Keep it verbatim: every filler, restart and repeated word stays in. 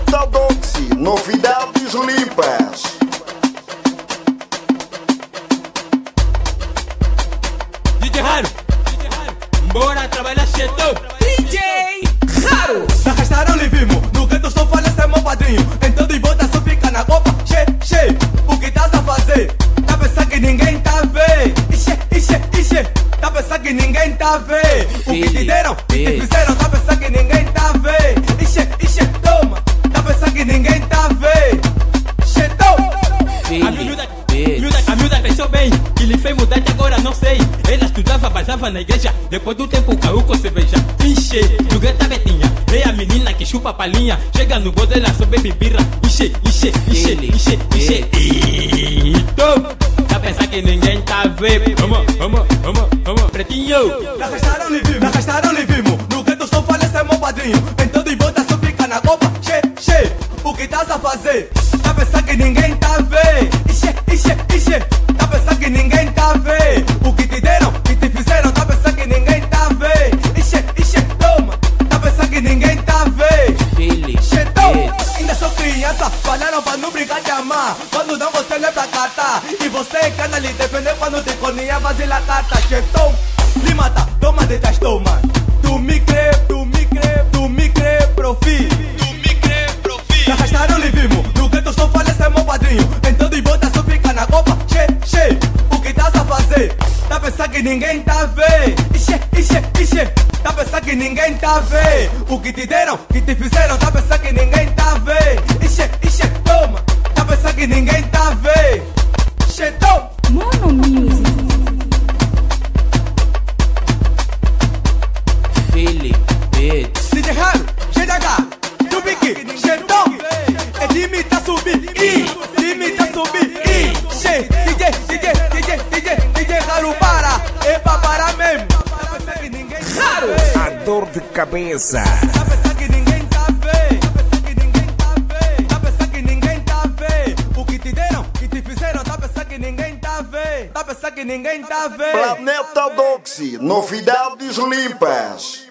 Planeta Doxy, novidades limpas. D J Raro, bora trabalhar chetão. D J Raro. Na arrastaram lhe vimos, no canto só fala esse é meu padrinho. Então de volta só fica na copa, che, che. O que estás a fazer? Tá pensando que ninguém tá a ver? Ixe, ixe, ixe. Tá pensando que ninguém tá a ver? O que te deram, que te fizeram, tá pensando que ninguém tá a ver? Ixe, ixe, toma. Tá pensando que ninguém tá a ver? Chetão. A miúda, miúda, a miúda cresceu bem, que lhe fez mudar de agora não sei. Ela estudava, basava na igreja, depois do tempo caiu com cerveja. Enche, joguei a betinha, é a menina que chupa palhinha. Chega no gozo, ela só bebe birra. Enche, enche, enche, enche, enche. Então, tá pensando que ninguém tá a ver? Vamos, vamos, vamos, vamos, pretinho. Na arrastaram lhe vimos, na arrastaram lhe vimos. No canto só fala esse é meu padrinho. Então de volta só fica na copa, che, che. O que estás a fazer? Tá pensando que ninguém tá a ver? Ixe, ixe, ixe. Tá pensando que ninguém tá a ver? O que te deram, que te fizeram, tá pensando que ninguém tá a ver? Ixe, ixe, toma. Tá pensando que ninguém tá a ver? Chetão, ainda sou criança, falaram pra não brincar de amar. Quando não você leva catar. E você cana lhe defender quando te corninha vazia a carta. Chetão, lhe mata, toma de toma. Tu me crê, tu me crê, tu me crê, profi. Na arrastaram lhe vimos, no canto só fala esse é meu padrinho. Então de volta só fica na copa, che, che. O que estás a fazer? Tá pensando que ninguém tá a ver? Ixe, ixe, ixe. Tá pensando que ninguém tá a ver? O que te deram, que te fizeram, tá pensando que ninguém tá a ver? Ixe, ixe, toma. Tá pensando que ninguém tá a ver? Chetão. Mono Music. Philly, bitch. D J Raro, G D H, do Big, Chetão. É time tá subindo, e time tá subindo, e che, D J, D J, D J, D J, D J Raro para, é pra parar mesmo. Tá pensando que ninguém tá a ver? A dor de cabeça. Tá pensando que ninguém tá a ver? Tá pensando que ninguém tá a ver? Tá pensando que ninguém tá a ver? O que te deram, que te fizeram, tá pensando que ninguém tá a ver? Tá pensando que ninguém tá a ver? Planeta Doxy, novidades limpas.